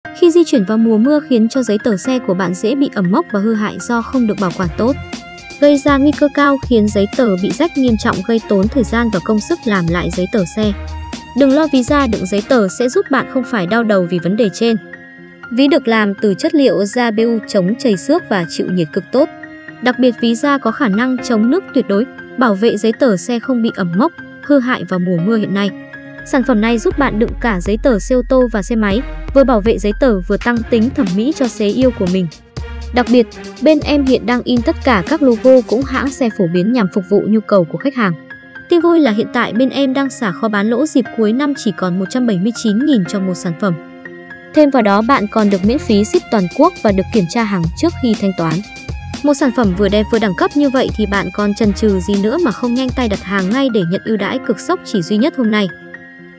Khi di chuyển vào mùa mưa khiến cho giấy tờ xe của bạn dễ bị ẩm mốc và hư hại do không được bảo quản tốt, gây ra nguy cơ cao khiến giấy tờ bị rách nghiêm trọng, gây tốn thời gian và công sức làm lại giấy tờ xe. Đừng lo, ví da đựng giấy tờ sẽ giúp bạn không phải đau đầu vì vấn đề trên. Ví được làm từ chất liệu da BU chống trầy xước và chịu nhiệt cực tốt. Đặc biệt, ví da có khả năng chống nước tuyệt đối, bảo vệ giấy tờ xe không bị ẩm mốc, hư hại vào mùa mưa hiện nay. Sản phẩm này giúp bạn đựng cả giấy tờ xe ô tô và xe máy, vừa bảo vệ giấy tờ vừa tăng tính thẩm mỹ cho xe yêu của mình. Đặc biệt, bên em hiện đang in tất cả các logo cũng hãng xe phổ biến nhằm phục vụ nhu cầu của khách hàng. Tin vui là hiện tại bên em đang xả kho bán lỗ dịp cuối năm chỉ còn 179.000 cho một sản phẩm. Thêm vào đó, bạn còn được miễn phí ship toàn quốc và được kiểm tra hàng trước khi thanh toán. Một sản phẩm vừa đẹp vừa đẳng cấp như vậy thì bạn còn chần chừ gì nữa mà không nhanh tay đặt hàng ngay để nhận ưu đãi cực sốc chỉ duy nhất hôm nay.